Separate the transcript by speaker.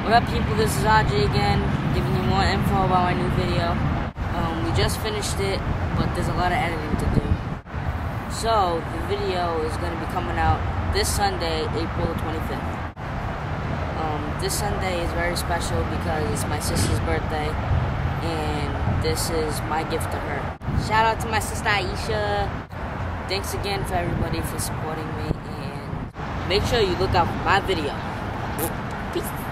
Speaker 1: What up, people? This is Audrey again, giving you more info about my new video. We just finished it, but there's a lot of editing to do. So, the video is going to be coming out this Sunday, April the 25th. This Sunday is very special because it's my sister's birthday, and this is my gift to her. Shout out to my sister Aisha. Thanks again for everybody for supporting me, and make sure you look out for my video. Peace.